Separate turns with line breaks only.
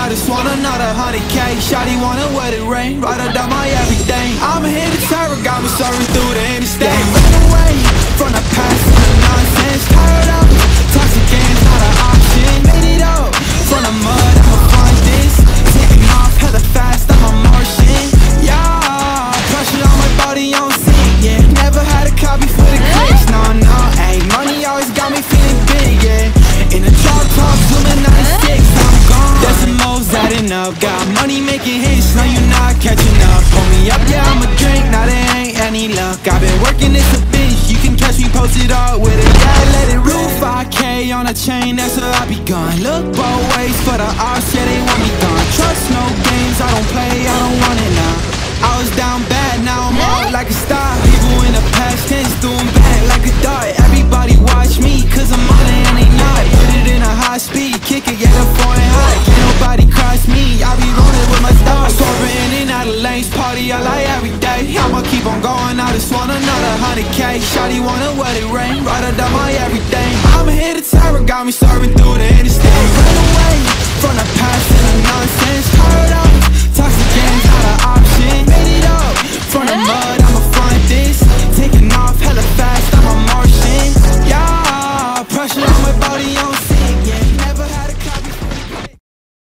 I just want another 100K. Shawty wanna wet it rain, right up down my everything. I'm here to terror, got me soaring through the interstate. Run away from the past and the nonsense. Tired of toxic games, not an option. Made it up from the mud, I'ma find this. Taking off hella fast, I'm a Martian. Yeah, pressure on my body on scene, yeah. Never had a copy for the clicks, no, no. Ayy, money always got me feeling big, yeah. In the drop top, zooming 96, I'm gone. Decimals adding up, got money making hits, no you not catching up. Pull me up, yeah, I'ma drink, now there ain't any luck. I've been working this a bitch, you can catch me posted up with it, yeah, let it rule. 5K on a chain, that's where I be gone. Look both ways for the odds, yeah, they want me gone. Trust no games, I don't play, I don't want it now. I was down bad, now I'm out like a star. People in the past tense doing bad like a dart. Everybody watch me, cause I'm on it and they not. Put it in a high speed, kick it, get up foreign high. Can't nobody cross me, I be rolling with my stars. Swerving in and out of lanes, party I like every day. I'ma keep on going, I just want another 100K. Shawty wanna wet it rain, right up down my everything. I'm here to terror, got me serving through the interstate. Run away from